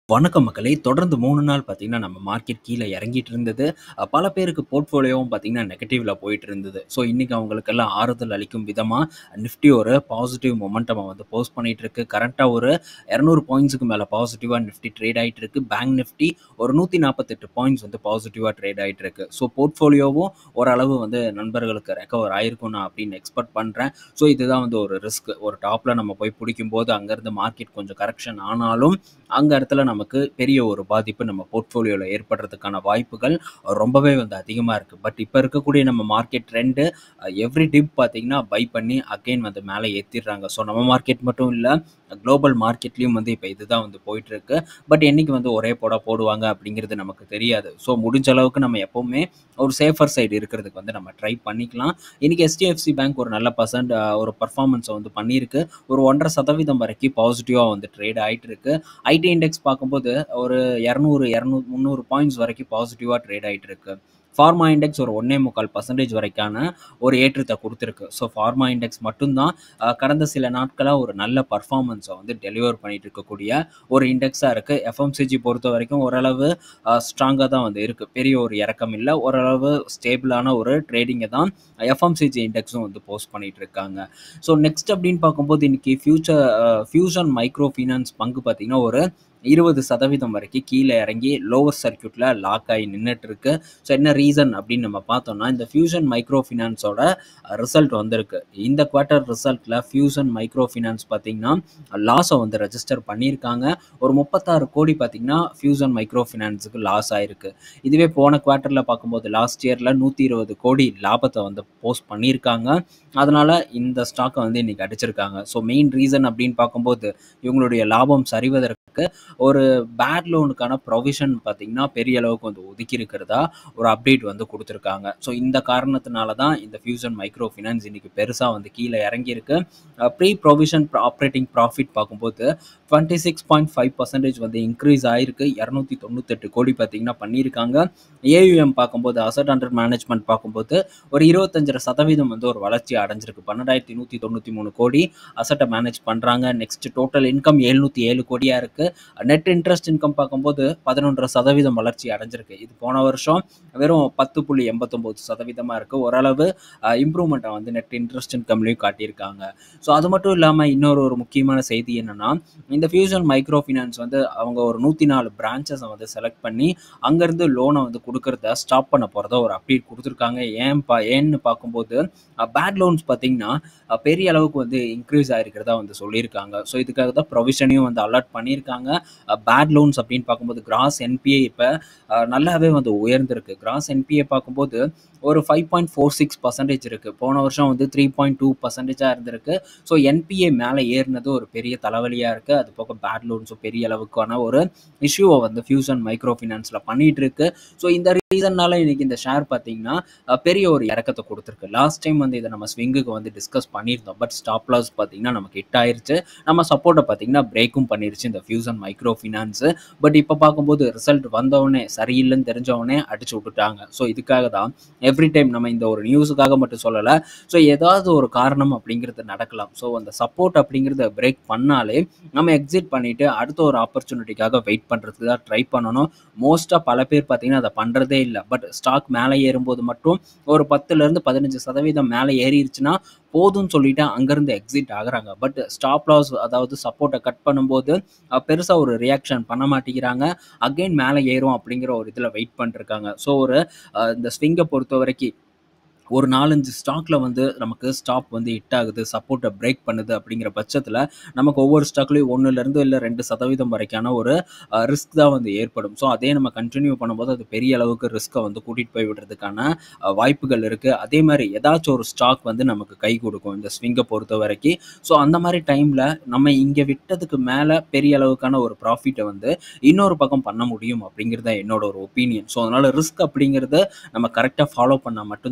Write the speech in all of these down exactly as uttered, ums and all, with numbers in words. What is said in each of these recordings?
வணக்கம் மக்களே! தொடர்ந்து மூணு நாள் பார்த்தீங்கன்னா, நம்ம மார்க்கெட் கீழ இறங்கிட்டு இருந்தது. அ பல பேருக்கு போர்ட்ஃபோலியோவும் பார்த்தீங்கன்னா, நெகட்டிவ்ல போயிட்டு இருந்தது. ஸோ, இன்னைக்கு அவங்களுக்கெல்லாம் ஆறுதல் அளிக்கும் விதமா நிஃப்டி ஒரு பாசிட்டிவ் மொமெண்டம வந்து போஸ்ட் பண்ணிட்டு இருக்கு. கரண்ட்டா ஒரு இருநூறு பாயிண்ட்ஸ்க்கு மேல பாசிட்டிவா நிஃப்டி ட்ரேட் ஆயிட்டு இருக்கு. பேங்க் நிஃப்டி ஒரு நூத்தி நாற்பத்தி எட்டு பாயிண்ட்ஸ் வந்து பாசிட்டிவா ட்ரேட் ஆயிட்டு இருக்கு. ஸோ, போர்ட்ஃபோலியோவும் ஓரளவு வந்து நண்பர்களுக்கு ரெக்கவர் ஆயிருக்கும் நான் அப்படின்னு எக்ஸ்பெக்ட் பண்றேன். ஸோ, இதுதான் வந்து ஒரு ரிஸ்க். ஒரு டாப்ல நம்ம போய் பிடிக்கும்போது அங்கருந்து மார்க்கெட் கொஞ்சம் கரெக்ஷன் ஆனாலும், அங்க இடத்துல நமக்கு பெரிய ஒரு பாதிப்பு நம்ம போர்ட்ஃபோலியோல ஏற்படுறதுக்கான வாய்ப்புகள் ரொம்பவே வந்து அதிகமா இருக்கு. பட் இப்ப இருக்கக்கூடிய நம்ம மார்க்கெட் ட்ரெண்ட் எவ்ரி டிப் பார்த்தீங்கன்னா, பை பண்ணி அகைன் வந்து மேல ஏத்திடுறாங்க. ஸோ, நம்ம மார்க்கெட் மட்டும் இல்ல, குளோபல் மார்க்கெட்லயும் வந்து இப்ப இதுதான் வந்து போயிட்டு இருக்கு. பட் என்னைக்கு வந்து ஒரே போடா போடுவாங்க அப்படிங்கிறது நமக்கு தெரியாது. ஸோ, முடிஞ்ச அளவுக்கு நம்ம எப்பவுமே ஒரு சேஃபர் சைடு இருக்கிறதுக்கு வந்து நம்ம ட்ரை பண்ணிக்கலாம். இன்னைக்கு எச்டிஎஃப்சி பேங்க் ஒரு நல்ல பர்சன்ட் ஒரு பெர்ஃபார்மன்ஸ வந்து பண்ணியிருக்கு. ஒரு ஒன்றரை சதவீதம் வரைக்கும் பாசிட்டிவா வந்து ட்ரேட் ஆயிட்டு இருக்கு. ஐடி இண்டெக்ஸ் பார்க்கும்போது ஒரு இருநூறு, இருநூறு முந்நூறு பாயிண்ட்ஸ் வரைக்கும் பாசிட்டிவா ட்ரேட் ஆயிட்டு இருக்கு. ஃபார்மா இண்டெக்ஸ் ஒரு ஒன்று புள்ளி ஐந்து சதவீதம் வரைக்கான ஒரு ஏற்றத்த குடுத்திருக்கு. ஸோ, ஃபார்மா இண்டெக்ஸ் மட்டும் தான் அ கடந்த சில நாட்களா ஒரு நல்ல பெர்ஃபார்மன்ஸ வந்து டெலிவர் பண்ணிட்டு இருக்கக்கூடிய ஒரு இண்டெக்ஸா இருக்கு. எஃப்எம்சிஜி பொறுத்தவரைக்கும் ஓரளவு அ ஸ்ட்ராங்கா தான் வந்து இருக்கு. பெரிய ஒரு இறக்கம் இல்ல. ஓரளவு ஸ்டேபிளான ஒரு ட்ரேடிங்க தான் எஃப்எம்சிஜி இண்டெக்ஸும் வந்து போஸ்ட் பண்ணிட்டு இருக்காங்க. ஸோ, நெக்ஸ்ட் அப்படின்னு பார்க்கும்போது இன்னைக்கு ஃபியூச்சர் அ ஃபியூஷன் மைக்ரோ ஃபினான்ஸ் பங்கு பார்த்தீங்கன்னா, ஒரு இருபது சதவீதம் வரைக்கும் கீழ இறங்கி லோவர் சர்க்யூட்ல லாக் ஆகி நின்னுட்டு இருக்கு. ஸோ, என்ன ரீசன் அப்படின்னு நம்ம பார்த்தோம்னா, இந்த ஃபியூஷன் மைக்ரோ ஃபினான்ஸோட ரிசல்ட் வந்திருக்கு. இந்த குவார்ட்டர் ரிசல்ட்ல ஃபியூஷன் மைக்ரோ ஃபினான்ஸ் பார்த்தீங்கன்னா, லாஸ வந்து ரெஜிஸ்டர் பண்ணியிருக்காங்க. ஒரு முப்பத்தாறு கோடி பார்த்தீங்கன்னா, ஃபியூஷன் மைக்ரோ ஃபினான்ஸுக்கு லாஸ் ஆயிருக்கு. இதுவே போன குவார்ட்டர்ல பார்க்கும்போது லாஸ்ட் இயர்ல நூத்தி இருபது கோடி லாபத்த வந்து போஸ்ட் பண்ணியிருக்காங்க. அதனால இந்த ஸ்டாக்க வந்து இன்னைக்கு அடிச்சிருக்காங்க. ஸோ, மெயின் ரீசன் அப்படின்னு பார்க்கும்போது, இவங்களுடைய லாபம் சரிவதற்கு ஒரு பேட் லோனுக்கான ப்ரொவிஷன் பார்த்தீங்கன்னா, பெரிய அளவுக்கு வந்து ஒதுக்கி இருக்கிறதா ஒரு அப்டேட் வந்து குடுத்திருக்காங்க. ஸோ, இந்த காரணத்தினால தான் இந்த ஃபியூஷன் மைக்ரோ ஃபினான்ஸ் இன்னைக்கு பெருசா வந்து கீழ இறங்கியிருக்கு. அ ப்ரீ புரோவிஷன் ஆப்பரேட்டிங் ப்ராஃபிட் பார்க்கும்போது இருபத்தி ஆறு புள்ளி ஐந்து சதவீதம் வந்து இன்கிரீஸ் ஆயிருக்கு. இருநூத்தி தொண்ணூத்தி எட்டு கோடி பார்த்தீங்கன்னா பண்ணியிருக்காங்க. ஏயுஎம் பார்க்கும்போது அசெட் அண்டர் மேனேஜ்மென்ட் பார்க்கும்போது ஒரு இருபத்தி ஐந்து சதவீதம் வந்து ஒரு வளர்ச்சி அடைஞ்சிருக்கு. பன்னிரண்டாயிரத்து நூத்தி தொண்ணூத்தி மூணு கோடி அசெட்ட மேனேஜ் பண்றாங்க. நெக்ஸ்ட் டோட்டல் இன்கம் எழுநூத்தி ஏழு கோடியா இருக்கு. நெட் இன்ட்ரெஸ்ட் இன்கம் பார்க்கும்போது பதினொன்றரை சதவீதம் வளர்ச்சி அடைஞ்சிருக்கு. இது போன வருஷம் வெறும் பத்து புள்ளி எண்பத்தி ஒன்பது சதவீதமா இருக்கு. ஓரளவு இம்ப்ரூவ்மெண்ட்டை வந்து நெட் இன்ட்ரெஸ்ட் இன்கம்லையும் காட்டியிருக்காங்க. ஸோ, அது மட்டும் இல்லாம இன்னொரு ஒரு முக்கியமான செய்தி என்னன்னா, இந்த ஃபியூஷன் மைக்ரோ ஃபினான்ஸ் வந்து அவங்க ஒரு நூத்தி நாலு பிரான்ச்சஸ வந்து செலக்ட் பண்ணி அங்கருந்து லோனை வந்து கொடுக்கறத ஸ்டாப் பண்ண போறதா ஒரு அப்டேட் கொடுத்துருக்காங்க. ஏன் பா ஏன்னு பார்க்கும்போது பேட் லோன்ஸ் பார்த்தீங்கன்னா, பெரிய அளவுக்கு வந்து இன்க்ரீஸ் ஆயிருக்கிறதா வந்து சொல்லியிருக்காங்க. ஸோ, இதுக்காக தான் ப்ரொவிஷனையும் வந்து அலாட் பண்ணியிருக்காங்க. பேட் லோன்ஸ் அப்படின்னு பார்க்கும்போது கிராஸ் என்பிஏ இப்ப அ நல்லாவே வந்து உயர்ந்திருக்கு. கிராஸ் என்பிஏ பார்க்கும்போது ஒரு ஐந்து புள்ளி நான்கு ஆறு சதவீதம் இருக்கு. போன வருஷம் வந்து மூன்று புள்ளி இரண்டு சதவீதம் இருந்திருக்கு. ஸோ, என்பிஏ மேல ஏறினது ஒரு பெரிய தலைவலியா இருக்கு. அது போக பேட் லோன்ஸும் பெரிய அளவுக்கான ஒரு இஷ்யூவ வந்து ஃபியூஷன் மைக்ரோ ஃபினான்ஸ்ல பண்ணிட்டு இருக்கு. ஸோ, இந்த ரீசன்னால இன்னைக்கு இந்த ஷேர் பார்த்தீங்கன்னா, அ பெரிய ஒரு இறக்கத்த குடுத்திருக்கு. லாஸ்ட் டைம் வந்து இத நம்ம ஸ்விங்குக்கு வந்து டிஸ்கஸ் பண்ணியிருந்தோம். பட் ஸ்டாப் லாஸ் பார்த்தீங்கன்னா, நமக்கு ஹிட் ஆயிருச்சு. நம்ம சப்போர்ட்ட பார்த்தீங்கன்னா, பிரேக்கும் பண்ணிருச்சு இந்த ஃபியூஷன் மைக்ரோ ஃபினான்ஸ். பட் இப்ப பார்க்கும்போது ரிசல்ட் வந்தவுடனே சரியில்லன்னு தெரிஞ்ச உடனே அடிச்சு விட்டுட்டாங்க. ஸோ, இதுக்காக தான் எவ்ரி டைம் நம்ம இந்த ஒரு நியூஸுக்காக மட்டும் சொல்லல. ஸோ, ஏதாவது ஒரு காரணம் அப்படிங்கிறது நடக்கலாம். ஸோ, அந்த சப்போர்ட் அப்படிங்கிறத பிரேக் பண்ணாலே நம்ம எக்ஸிட் பண்ணிட்டு அடுத்த ஒரு ஆப்பர்ச்சுனிட்டிக்காக வெயிட் பண்றதுக்கு தான் ட்ரை பண்ணணும். மோஸ்ட்டா பல பேர் பார்த்தீங்கன்னா, அத பண்றதே இல்ல. பட் ஸ்டாக் மேல ஏறும்போது மட்டும் ஒரு பத்துல இருந்து பதினைந்து சதவீதம் மேல ஏறிருச்சுன்னா போதும்னு சொல்லிட்டு அங்கருந்து எக்ஸிட் ஆகுறாங்க. பட் ஸ்டாப் லாஸ் அதாவது சப்போர்ட்ட கட் பண்ணும்போது அ பெருசா ஒரு ரியாக்ஷன் பண்ண மாட்டேங்கிறாங்க. அகைன் மேல ஏறும் அப்படிங்கிற ஒரு இதுல வெயிட் பண்ணிட்டுருக்காங்க. ஸோ, ஒரு அ இந்த ஸ்விங்க பொறுத்தவரைக்கும் ஒரு நான்கு, அஞ்சு ஸ்டாக்ல வந்து நமக்கு ஸ்டாப் வந்து ஹிட் ஆகுது, சப்போர்ட்ட பிரேக் பண்ணுது அப்படிங்கிற பட்சத்துல, நமக்கு ஒவ்வொரு ஸ்டாக்லயும் ஒன்றுல இருந்து இல்ல ரெண்டு சதவீதம் வரைக்கான ஒரு அ ரிஸ்க் தான் வந்து ஏற்படும். ஸோ, அதே நம்ம கன்டின்யூ பண்ணும்போது அது பெரிய அளவுக்கு ரிஸ்க்க வந்து கூட்டிட்டு போய் விடுறதுக்கான அ வாய்ப்புகள் இருக்கு. அதே மாரி ஏதாச்சும் ஒரு ஸ்டாக் வந்து நமக்கு கை குடுக்கும் இந்த ஸ்விங்க பொறுத்தவரைக்கும். ஸோ, அந்த மாரி டைம்ல நம்ம இங்க விட்டதுக்கு மேல பெரிய அளவுக்கான ஒரு ப்ராஃபிட்ட வந்து இன்னொரு பக்கம் பண்ண முடியும் அப்படிங்கிறது தான் என்னோட ஒரு ஒப்பீனியன். ஸோ, அதனால ரிஸ்க் அப்படிங்கிறத நம்ம கரெக்ட்டா ஃபாலோ பண்ணா மட்டும் தான் ஸ்விங்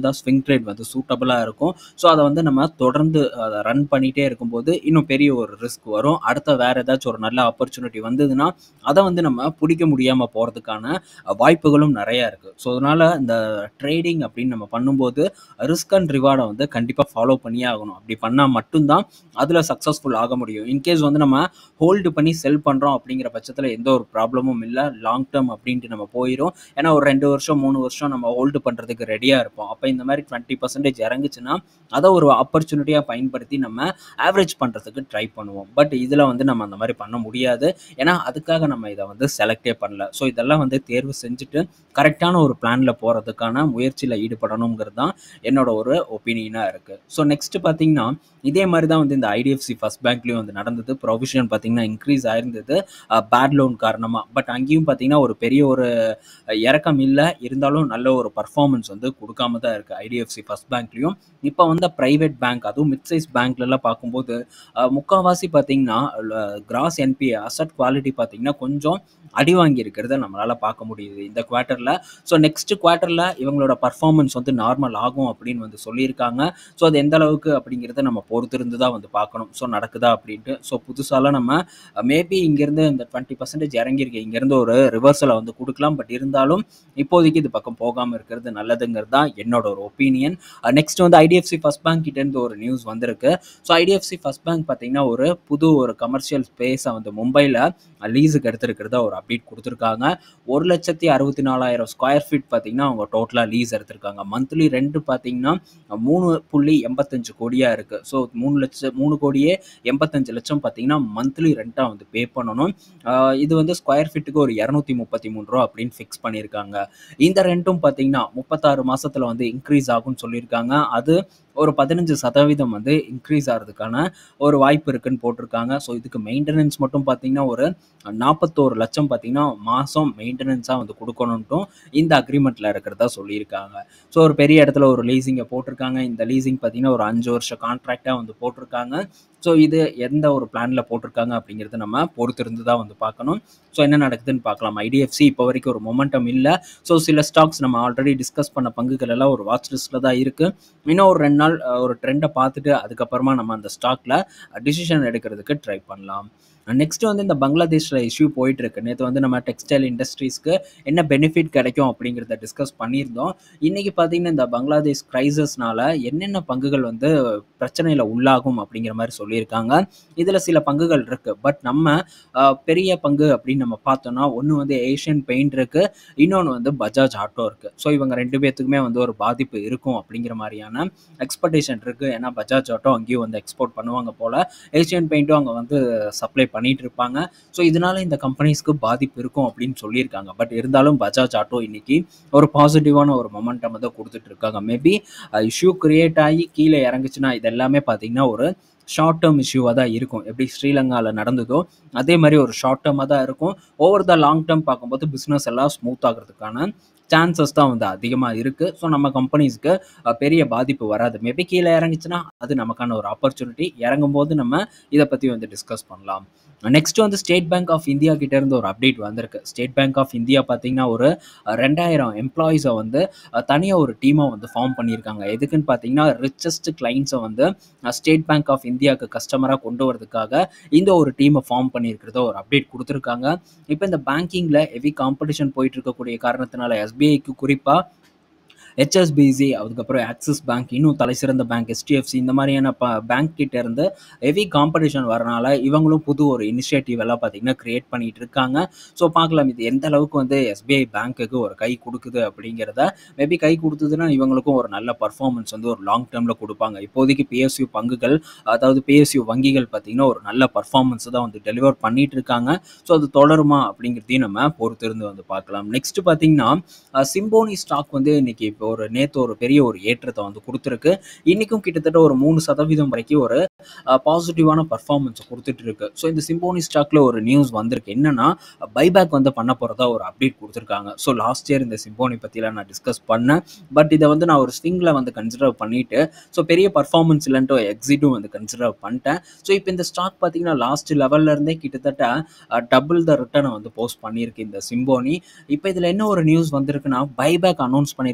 ட்ரேட் வந்து சூட்டபிளாக இருக்கும். ஸோ அதை வந்து நம்ம தொடர்ந்து அதை ரன் பண்ணிகிட்டே இருக்கும்போது இன்னும் பெரிய ஒரு ரிஸ்க் வரும். அடுத்த வேறு ஏதாச்சும் ஒரு நல்ல ஆப்பர்ச்சுனிட்டி வந்ததுன்னா அதை வந்து நம்ம பிடிக்க முடியாமல் போகிறதுக்கான வாய்ப்புகளும் நிறையா இருக்குது. ஸோ அதனால் இந்த ட்ரேடிங் அப்படின்னு நம்ம பண்ணும்போது ரிஸ்க் அண்ட் ரிவார்டை வந்து கண்டிப்பாக ஃபாலோ பண்ணியே ஆகணும். அப்படி பண்ணால் மட்டும்தான் அதில் சக்ஸஸ்ஃபுல் ஆக முடியும். இன்கேஸ் வந்து நம்ம ஹோல்டு பண்ணி செல் பண்ணுறோம் அப்படிங்கிற பட்சத்தில் எந்த ஒரு ப்ராப்ளமும் இல்லை. லாங் டேர்ம் அப்படின்ட்டு நம்ம போயிடும். ஏன்னா ஒரு ரெண்டு வருஷம் மூணு வருஷம் நம்ம ஹோல்டு பண்ணுறதுக்கு ரெடியாக இருப்போம். அப்போ இந்த மாதிரி டுவெண்ட்டி பர்சன்டேஜ் இறங்குச்சுன்னா அதை ஒரு ஆப்பர்ச்சுனிட்டியாக பயன்படுத்தி நம்ம ஆவரேஜ் பண்ணுறதுக்கு ட்ரை பண்ணுவோம். பட் இதில் வந்து நம்ம அந்த மாதிரி பண்ண முடியாது. ஏன்னா அதுக்காக நம்ம இதை வந்து செலக்டே பண்ணல. ஸோ இதெல்லாம் வந்து தேர்வு செஞ்சுட்டு கரெக்டான ஒரு பிளானில் போகிறதுக்கான முயற்சியில் ஈடுபடணுங்கிறது தான் என்னோட ஒரு ஒப்பீனியனாக இருக்குது. ஸோ நெக்ஸ்ட் பார்த்தீங்கன்னா இதே மாதிரி தான் வந்து இந்த ஐடிஎஃப்சி ஃபர்ஸ்ட் பேங்க்லேயும் வந்து நடந்தது. ப்ரொவிஷன் பார்த்தீங்கன்னா இன்க்ரீஸ் ஆயிருந்தது பேட் லோன் காரணமாக. பட் அங்கேயும் பார்த்தீங்கன்னா ஒரு பெரிய ஒரு இறக்கம் இல்லை. இருந்தாலும் நல்ல ஒரு பர்ஃபார்மன்ஸ் வந்து கொடுக்காம தான் இருக்குது ஐடிஎஃப்சி ஃபர்ஸ்ட் பேங்க்லேயும். இப்போ வந்து ப்ரைவேட் பேங்க் அதுவும் மிட் சைஸ் பேங்க்லலாம் பார்க்கும்போது முக்கால்வாசி பார்த்தீங்கன்னா கிராஸ் என்பிஏ அசட் குவாலிட்டி பார்த்தீங்கன்னா கொஞ்சம் அடி வாங்கி இருக்கிறத நம்மளால் பார்க்க முடியுது இந்த குவார்ட்டரில். ஸோ நெக்ஸ்ட் குவார்ட்டரில் இவங்களோட பர்ஃபார்மன்ஸ் வந்து நார்மல் ஆகும் அப்படின்னு வந்து சொல்லியிருக்காங்க. ஸோ அது எந்த அளவுக்கு அப்படிங்கிறத நம்ம பொறுத்திருந்து தான் வந்து பார்க்கணும். ஸோ நடக்குதா அப்படின்ட்டு. ஸோ புதுசாலாம் நம்ம மேபி இங்கேருந்து இந்த டுவெண்ட்டி பர்சன்டேஜ் இறங்கியிருக்கு, இங்கேருந்து ஒரு ரிவர்சலை வந்து கொடுக்கலாம். பட் இருந்தாலும் இப்போதைக்கு இது பக்கம் போகாமல் இருக்கிறது நல்லதுங்கிறது தான் என்னோட ஒரு ஒப்பீனியன். நெக்ஸ்ட் வந்து ஐடிஎஃப்சி ஃபர்ஸ்ட் பேங்க் கிட்டேருந்து ஒரு நியூஸ் வந்திருக்கு. ஸோ ஐடிஎஃப்சி ஃபர்ஸ்ட் பேங்க் பார்த்தீங்கன்னா ஒரு புது ஒரு கமர்ஷியல் ஸ்பேஸை வந்து மும்பையில் லீஸுக்கு எடுத்துருக்கிறதா ஒரு அப்டேட் கொடுத்துருக்காங்க. ஒரு லட்சத்தி அறுபத்தி நாலாயிரம் ஸ்கொயர் ஃபீட் பார்த்தீங்கன்னா அவங்க டோட்டலாக லீஸ் எடுத்திருக்காங்க. மந்த்லி ரெண்ட் பார்த்தீங்கன்னா மூணு புள்ளி எண்பத்தஞ்சு கோடியாக இருக்குது. ஸோ மூணு லட்சம் மூணு கோடியே எண்பத்தஞ்சு லட்சம் பார்த்தீங்கன்னா மந்த்லி ரெண்ட்டாக வந்து பே பண்ணணும். இது வந்து ஸ்கொயர் ஃபீட்டுக்கு ஒரு இரநூத்தி முப்பத்தி மூணு ரூபா அப்படின்னு ஃபிக்ஸ் பண்ணியிருக்காங்க. இந்த ரெண்ட்டும் பார்த்தீங்கன்னா முப்பத்தாறு மாதத்தில் வந்து இன்க்ரீஸ் ஆகும்னு சொல்லியிருக்காங்க. அது ஒரு பதினஞ்சு சதவீதம் வந்து இன்க்ரீஸ் ஆகிறதுக்கான ஒரு வாய்ப்பு இருக்குன்னு போட்டிருக்காங்க. ஸோ இதுக்கு மெயின்டெனன்ஸ் மட்டும் பார்த்தீங்கன்னா ஒரு நாற்பத்தோரு லட்சம் பார்த்தீங்கன்னா மாதம் மெயின்டெனன்ஸாக வந்து கொடுக்கணுன்ட்டும் இந்த அக்ரிமெண்ட்டில் இருக்கிறதா சொல்லியிருக்காங்க. ஸோ ஒரு பெரிய இடத்துல ஒரு லீஸிங்கை போட்டிருக்காங்க. இந்த லீஸிங் பார்த்தீங்கன்னா ஒரு அஞ்சு வருஷம் கான்ட்ராக்டாக வந்து போட்டிருக்காங்க. ஸோ இது எந்த ஒரு பிளானில் போட்டிருக்காங்க அப்படிங்கிறது நம்ம பொறுத்திருந்து தான் வந்து பார்க்கணும். ஸோ என்ன நடக்குதுன்னு பார்க்கலாம். ஐடிஎஃப்சி இப்போ வரைக்கும் ஒரு மொமெண்டம் இல்லை. ஸோ சில ஸ்டாக்ஸ் நம்ம ஆல்ரெடி டிஸ்கஸ் பண்ண பங்குகள் எல்லாம் ஒரு வாட்ச் லிஸ்ட்டில் தான் இருக்குது. இன்னும் ஒரு ரெண்டு நாள் ஒரு ட்ரெண்டை பார்த்துட்டு அதுக்கப்புறமா நம்ம அந்த ஸ்டாக்கில் டிசிஷன் எடுக்கிறதுக்கு ட்ரை பண்ணலாம். நெக்ஸ்ட் வந்து இந்த பங்களாதேஷில் இஷ்யூ போயிட்டு இருக்கு. நேற்று வந்து நம்ம டெக்ஸ்டைல் இண்டஸ்ட்ரீஸ்க்கு என்ன பெனிஃபிட் கிடைக்கும் அப்படிங்கிறத டிஸ்கஸ் பண்ணியிருந்தோம். இன்றைக்கி பார்த்தீங்கன்னா இந்த பங்களாதேஷ் கிரைசஸ்னால என்னென்ன பங்குகள் வந்து பிரச்சனையில் உள்ளாகும் அப்படிங்கிற மாதிரி சொல்லியிருக்காங்க. இதில் சில பங்குகள் இருக்குது. பட் நம்ம பெரிய பங்கு அப்படின்னு நம்ம பார்த்தோம்னா ஒன்று வந்து ஏஷியன் பெயிண்ட் இருக்குது, இன்னொன்று வந்து பஜாஜ் ஆட்டோ இருக்குது. ஸோ இவங்க ரெண்டு பேர்த்துக்குமே வந்து ஒரு பாதிப்பு இருக்கும் அப்படிங்கிற மாதிரியான எக்ஸ்பெக்டேஷன் இருக்குது. ஏன்னா பஜாஜ் ஆட்டோ அங்கேயும் வந்து எக்ஸ்போர்ட் பண்ணுவாங்க போல், ஏஷியன் பெயிண்ட்டும் அங்கே வந்து சப்ளை பண்ணிட்டு இருப்பாங்க. ஸோ இதனால இந்த கம்பெனிஸ்க்கு பாதிப்பு இருக்கும் அப்படின்னு சொல்லியிருக்காங்க. பட் இருந்தாலும் பஜாஜ் ஆட்டோ இன்னைக்கு ஒரு பாசிட்டிவான ஒரு மொமெண்டம் தான் கொடுத்துட்டு இருக்காங்க. மேபி இஷ்யூ கிரியேட் ஆகி கீழே இறங்குச்சுன்னா இது எல்லாமே பார்த்தீங்கன்னா ஒரு ஷார்ட் டேர்ம் இஷ்யூவாக தான் இருக்கும். எப்படி ஸ்ரீலங்காவில் நடந்ததோ அதே மாதிரி ஒரு ஷார்ட் டேர்மாக தான் இருக்கும். ஓவர் த லாங் டேர்ம் பார்க்கும்போது பிஸ்னஸ் எல்லாம் ஸ்மூத் ஆகிறதுக்கான சான்சஸ் தான் வந்து அதிகமாக இருக்குது. ஸோ நம்ம கம்பெனிஸ்க்கு பெரிய பாதிப்பு வராது. மேபி கீழே இறங்குச்சுன்னா அது நமக்கான ஒரு ஆப்பர்ச்சுனிட்டி. இறங்கும்போது நம்ம இதை பற்றி வந்து டிஸ்கஸ் பண்ணலாம். நெக்ஸ்ட் வந்து ஸ்டேட் பேங்க் ஆஃப் இந்தியா கிட்டேருந்து ஒரு அப்டேட் வந்திருக்கு. ஸ்டேட் பேங்க் ஆஃப் இந்தியா பார்த்தீங்கன்னா ஒரு ரெண்டாயிரம் எம்ப்ளாயீஸை வந்து தனியாக ஒரு டீமாக வந்து ஃபார்ம் பண்ணியிருக்காங்க. எதுக்குன்னு பார்த்தீங்கன்னா ரிச்சஸ்ட் கிளைண்ட்ஸை வந்து ஸ்டேட் பேங்க் ஆஃப் இந்தியாவுக்கு கஸ்டமராக கொண்டு வரதுக்காக இந்த ஒரு டீமை ஃபார்ம் பண்ணியிருக்கிறத ஒரு அப்டேட் கொடுத்துருக்காங்க. இப்போ இந்த பேங்கிங்கில் ஹெவி காம்படிஷன் போயிட்டு இருக்கக்கூடிய காரணத்தினால எஸ்பிஐக்கு குறிப்பாக ஹெச்எஸ்பிசி, அதுக்கப்புறம் ஆக்சிஸ் பேங்க், இன்னும் தலை சிறந்த பேங்க் எச்டிஎஃப்சி, இந்த மாதிரியான ப பேங்க் கிட்ட இருந்து ஹெவி காம்படிஷன் வரனால இவங்களும் புது ஒரு இனிஷியேட்டிவ் எல்லாம் பார்த்தீங்கன்னா கிரியேட் பண்ணிட்டு இருக்காங்க. ஸோ பார்க்கலாம் இது எந்த அளவுக்கு வந்து எஸ்பிஐ பேங்க்குக்கு ஒரு கை கொடுக்குது அப்படிங்கிறத. மேபி கை கொடுத்ததுன்னா இவங்களுக்கும் ஒரு நல்ல பர்ஃபார்மன்ஸ் வந்து ஒரு லாங் டேர்மில் கொடுப்பாங்க. இப்போதைக்கு பிஎஸ்யூ பங்குகள், அதாவது பிஎஸ்யூ வங்கிகள் பார்த்தீங்கன்னா ஒரு நல்ல பர்ஃபார்மன்ஸ் தான் வந்து டெலிவர் பண்ணிட்டு இருக்காங்க. ஸோ அது தொடருமா அப்படிங்கிறதையும் நம்ம பொறுத்திருந்து வந்து பார்க்கலாம். நெக்ஸ்ட் பார்த்தீங்கன்னா சிம்போனி ஸ்டாக் வந்து இன்னைக்கு இப்போ ஒரு நேற்று ஒரு பெரிய ஒரு ஏற்றத்தை வந்து கொடுத்துருக்கு. இன்றைக்கும் கிட்டத்தட்ட ஒரு மூணு சதவீதம் வரைக்கும் ஒரு பாசிட்டிவான பர்ஃபார்மன்ஸை கொடுத்துட்டு இருக்கு. ஸோ இந்த சிம்போனி ஸ்டாக்ல ஒரு நியூஸ் வந்திருக்கு. என்னன்னா பைபேக் வந்து பண்ண போகிறதா ஒரு அப்டேட் கொடுத்துருக்காங்க. ஸோ லாஸ்ட் இயர் இந்த சிம்போனி பற்றிலாம் நான் டிஸ்கஸ் பண்ணேன். பட் இதை வந்து நான் ஒரு ஸ்விங்கில் வந்து கன்சிடர் பண்ணிட்டு ஸோ பெரிய பர்ஃபார்மன்ஸ் இல்லைன்ட்டு எக்ஸிட்டும் வந்து கன்சிடர் பண்ணிட்டேன். ஸோ இப்போ இந்த ஸ்டாக் பார்த்தீங்கன்னா லாஸ்ட் லெவல்ல இருந்தே கிட்டத்தட்ட டபுள் த ரிட்டர்னை வந்து போஸ்ட் பண்ணியிருக்கு இந்த சிம்போனி. இப்போ இதில் என்ன ஒரு நியூஸ் வந்திருக்குன்னா பைபேக் அனௌன்ஸ் பண்ணியிருக்காங்க.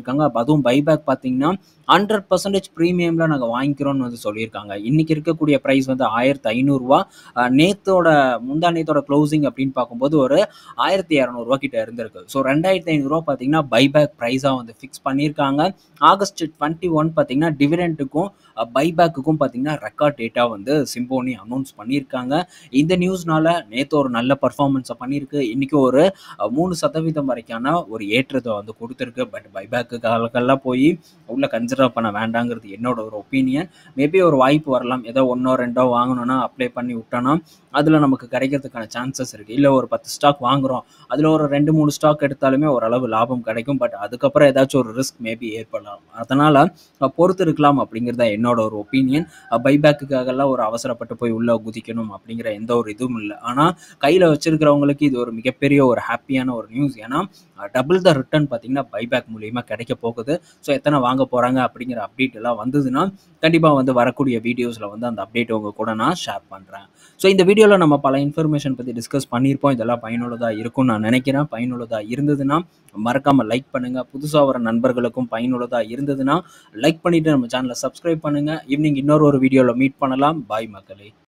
அதுவும் பைபேக் பார்த்தீங்கன்னா ஹண்ட்ரட் பர்சன்டேஜ் ப்ரீமியமில் நாங்கள் வாங்கிக்கிறோம்னு வந்து சொல்லியிருக்காங்க. இன்றைக்கி இருக்கக்கூடிய ப்ரைஸ் வந்து ஆயிரத்தி ஐநூறுரூவா. நேத்தோட முந்தா நேத்தோட க்ளோசிங் அப்படின்னு பார்க்கும்போது ஒரு ஆயிரத்தி இரநூறுவா கிட்ட இருந்திருக்கு. ஸோ ரெண்டாயிரத்தி ஐநூறுரூவா பார்த்தீங்கன்னா பைபேக் ப்ரைஸாக வந்து ஃபிக்ஸ் பண்ணியிருக்காங்க. ஆகஸ்ட் டுவெண்ட்டி ஒன் பார்த்தீங்கன்னா டிவிடெண்டுக்கும் பைபேக்குக்கும் பார்த்தீங்கன்னா ரெக்கார்ட் டேட்டா வந்து சிம்போனி அனௌன்ஸ் பண்ணியிருக்காங்க. இந்த நியூஸ்னால நேற்று ஒரு நல்ல பர்ஃபார்மன்ஸை பண்ணியிருக்கு. இன்றைக்கி ஒரு மூணு சதவீதம் வரைக்கான ஒரு ஏற்றத்தை வந்து கொடுத்துருக்கு. பட் பைபேக்கு காலக்கெல்லாம் போய் உள்ள கன்சிடர் பண்ண வேண்டாங்கிறது என்னோட ஒரு ஒப்பீனியன். மேபி ஒரு வாய்ப்பு வரலாம். ஏதோ ஒன்றோ ரெண்டோ வாங்கணும்னா அப்ளை பண்ணி விட்டோன்னா அதில் நமக்கு கிடைக்கிறதுக்கான சான்சஸ் இருக்குது. இல்லை ஒரு பத்து ஸ்டாக் வாங்குகிறோம், அதில் ஒரு ரெண்டு மூணு ஸ்டாக் எடுத்தாலுமே ஓரளவு லாபம் கிடைக்கும். பட் அதுக்கப்புறம் ஏதாச்சும் ஒரு ரிஸ்க் மேபி ஏற்படலாம். அதனால் பொறுத்து இருக்கலாம் அப்படிங்கிறத என்னோட ஒரு ஒப்பீனியன். பைபேக்குக்காகலாம் ஒரு அவசரப்பட்டு போய் உள்ளே குதிக்கணும் அப்படிங்கிற எந்த ஒரு இதுவும் இல்லை. ஆனால் கையில் வச்சிருக்கிறவங்களுக்கு இது ஒரு மிகப்பெரிய ஒரு ஹாப்பியான ஒரு நியூஸ். ஏன்னா டபுள் த ரிட்டர்ன் பார்த்தீங்கன்னா பைபேக் மூலியமாக கிடைக்க போகுது. ஸோ எத்தனை வாங்க போகிறாங்க அப்படிங்கிற அப்டேட் எல்லாம் வந்ததுன்னா கண்டிப்பாக வந்து வரக்கூடிய வீடியோஸில் வந்து அந்த அப்டேட் உங்கள் கூட நான் ஷேர் பண்ணுறேன். ஸோ இந்த வீடியோவில் நம்ம பல இன்ஃபர்மேஷன் பற்றி டிஸ்கஸ் பண்ணியிருப்போம். இதெல்லாம் பயனுள்ளதாக இருக்கும்னு நான் நினைக்கிறேன். பயனுள்ளதாக இருந்ததுன்னா மறக்காமல் லைக் பண்ணுங்கள். புதுசாக வர நண்பர்களுக்கும் பயனுள்ளதாக இருந்ததுன்னா லைக் பண்ணிவிட்டு நம்ம சேனலை சப்ஸ்கிரைப் பண்ணுங்கள். ஈவினிங் இன்னொரு ஒரு வீடியோவில் மீட் பண்ணலாம். பாய் மக்களே.